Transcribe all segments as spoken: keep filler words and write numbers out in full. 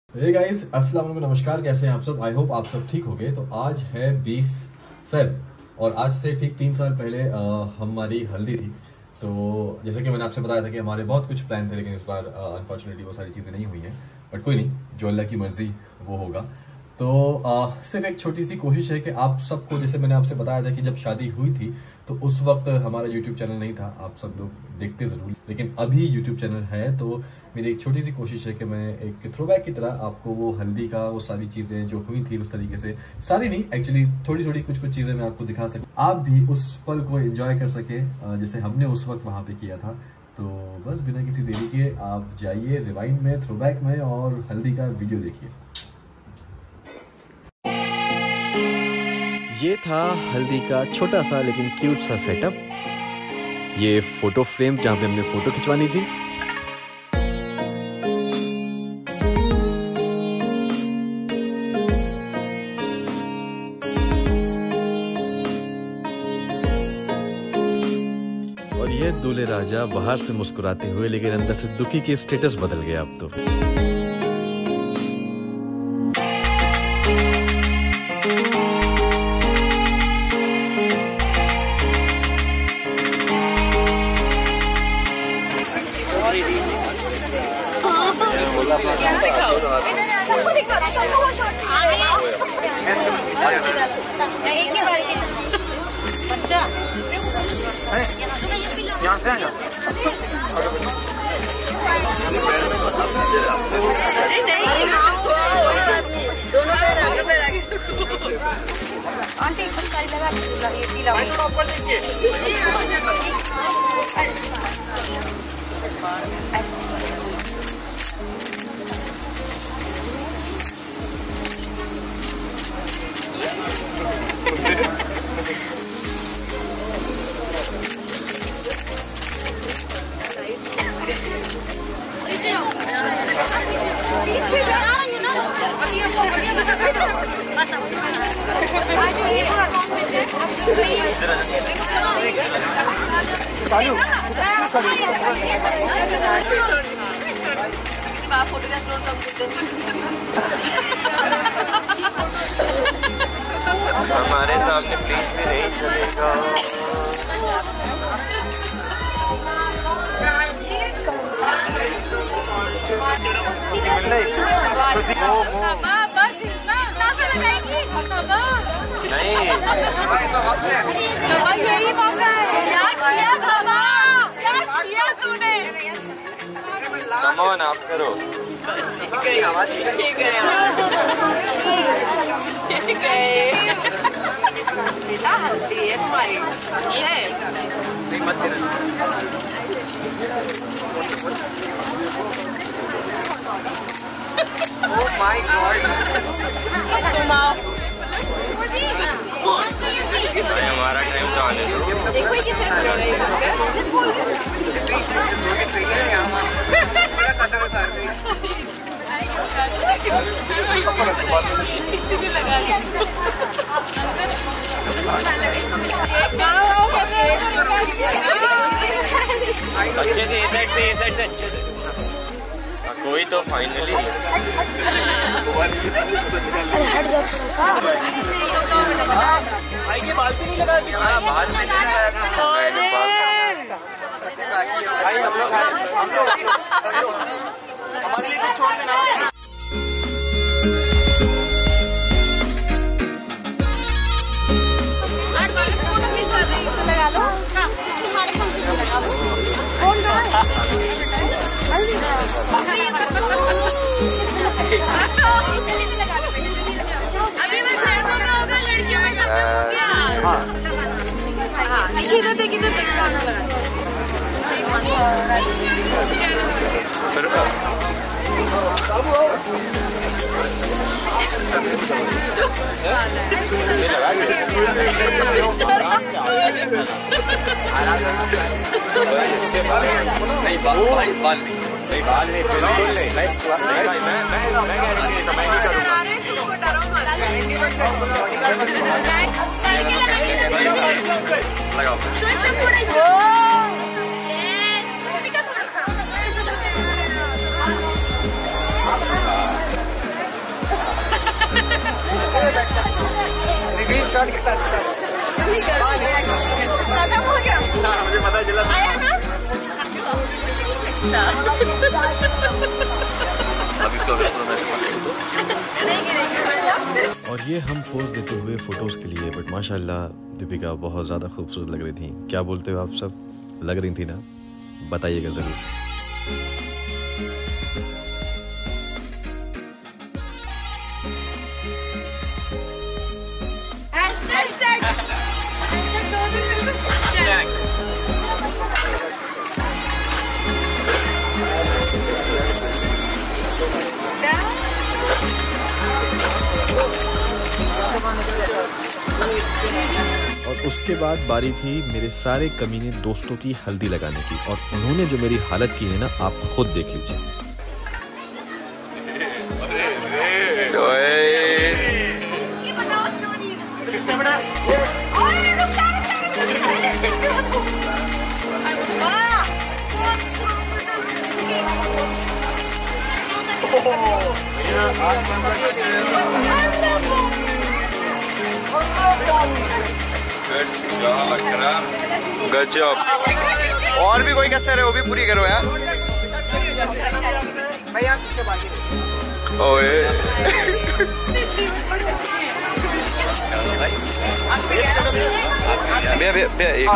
Hey guys, अस्सलाम वालेकुम, नमस्कार। कैसे हैं आप सब? आई होप आप सब ठीक हो गए। तो आज है बीस फेब और आज से ठीक तीन साल पहले आ, हमारी हल्दी थी। तो जैसे कि मैंने आपसे बताया था कि हमारे बहुत कुछ प्लान थे, लेकिन इस बार अनफॉर्चुनेटली वो सारी चीज़ें नहीं हुई हैं। बट कोई नहीं, जो अल्लाह की मर्जी वो होगा। तो आ, सिर्फ एक छोटी सी कोशिश है कि आप सबको, जैसे मैंने आपसे बताया था कि जब शादी हुई थी तो उस वक्त हमारा यूट्यूब चैनल नहीं था, आप सब लोग देखते ज़रूर, लेकिन अभी यूट्यूब चैनल है। तो मेरी एक छोटी सी कोशिश है कि मैं एक थ्रोबैक की तरह आपको वो हल्दी का वो सारी चीज़ें जो हुई थी उस तरीके से, सारी नहीं एक्चुअली थोड़ी थोड़ी कुछ कुछ चीज़ें मैं आपको दिखा सकूँ, आप भी उस पल को एंजॉय कर सके जैसे हमने उस वक्त वहाँ पे किया था। तो बस बिना किसी देरी के आप जाइए रिवाइंड में, थ्रोबैक में, और हल्दी का वीडियो देखिए। ये था हल्दी का छोटा सा लेकिन क्यूट सा सेटअप। ये फोटो फ्रेम जहाँ पे हमने फोटो खिंचवानी थी। और ये दूल्हे राजा बाहर से मुस्कुराते हुए लेकिन अंदर से दुखी के स्टेटस बदल गया अब तो। यहाँ से आया आंटी सारी लगा ये पीला हमारे सामने प्लीज भी नहीं चलेगा। नहीं यही मौका है। क्या किया बाबा, क्या किया तूने? कम ऑन, आप करो। बेटा हल्दी है तुम्हारी, ये है। Oh my God! तुम आओ। भाई हमारा टाइम तो आने दो। देखो ये कैसे कर रही है। किसी भी लगा लिया। अच्छे से, ये साइड से, ये साइड से अच्छे से। कोई तो फाइनली भाई के बाल भी नहीं लगा किसी ने। बाल भी नहीं लगाया था भाई। हम लोग हम लोग हमारे लिए छोड़ देना। अभी बस लड़कों का होगा, लड़कियों में सब हो गया। इधर देख, इधर देख। नहीं बाल बाल नहीं बाल नहीं बिल्कुल नहीं। मैं मैं मैं मैं गारंटी देता, मैं नहीं करूँगा। लगाओ। मुझे पता चला आया ना? अब इसको और ये हम पोज देते हुए फोटोज के लिए, बट माशाल्लाह दीपिका बहुत ज़्यादा खूबसूरत लग रही थी। क्या बोलते हो आप सब, लग रही थी ना? बताइएगा ज़रूर। और उसके बाद बारी थी मेरे सारे कमीने दोस्तों की हल्दी लगाने की, और उन्होंने जो मेरी हालत की है ना, आप खुद देख लीजिए। गजब। और भी कोई कसर है वो भी पूरी करो यार। ओए भैया भैया भैया एक,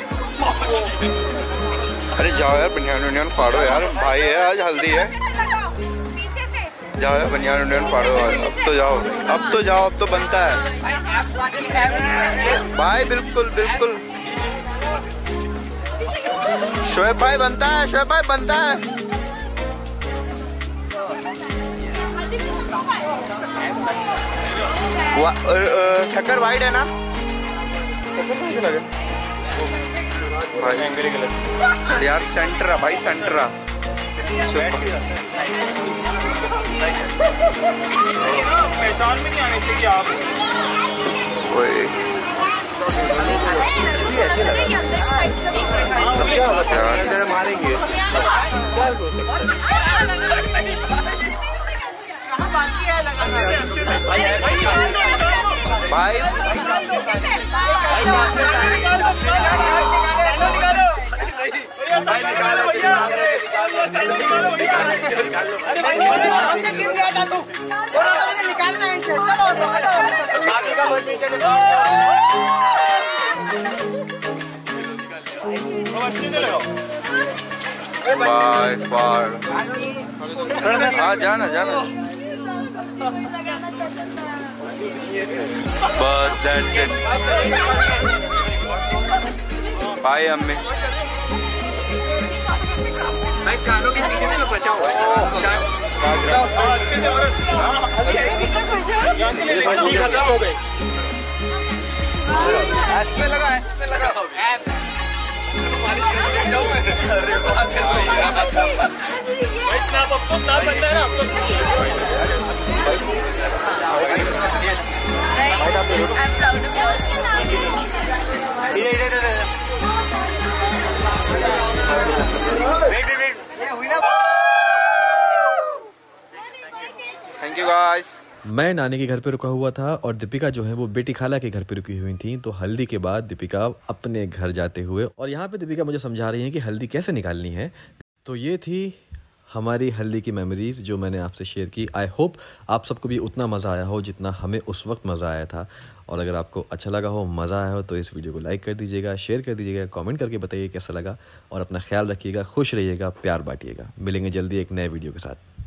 अरे जाओ यार, बनियान वनियान फाड़ो यार, भाई है आज हल्दी है। जाओ यार बनियान वनियान फाड़ो, अब तो जाओ, अब तो जाओ, अब तो बनता है भाई। बिल्कुल बिल्कुल शोएब भाई बनता है, शोएब भाई बनता है। ठक्कर वाइड है ना भाई? यार सेंटर भाई, सेंटर पहचान में नहीं आनी चाहिए आप। ऐसे लगा मारेंगे भाई। Bye bye. हाँ जाना जाना बस दैट्स इट। बाय अम्मी। भाई कानों के पीछे में बचा हुआ है। खत्म हो गए। ऐप पे लगा, ऐप पे लगा। भाई स्नैप अब तो स्नैप बनता है ना, अब तो थैंक यू गाइस। मैं नानी के घर पे रुका हुआ था और दीपिका जो है वो बेटी खाला के घर पे रुकी हुई थी। तो हल्दी के बाद दीपिका अपने घर जाते हुए, और यहाँ पे दीपिका मुझे समझा रही है कि हल्दी कैसे निकालनी है। तो ये थी हमारी हल्दी की मेमोरीज जो मैंने आपसे शेयर की। आई होप आप सबको भी उतना मज़ा आया हो जितना हमें उस वक्त मज़ा आया था। और अगर आपको अच्छा लगा हो, मज़ा आया हो, तो इस वीडियो को लाइक कर दीजिएगा, शेयर कर दीजिएगा, कमेंट करके बताइए कैसा लगा। और अपना ख्याल रखिएगा, खुश रहिएगा, प्यार बांटिएगा। मिलेंगे जल्दी एक नए वीडियो के साथ।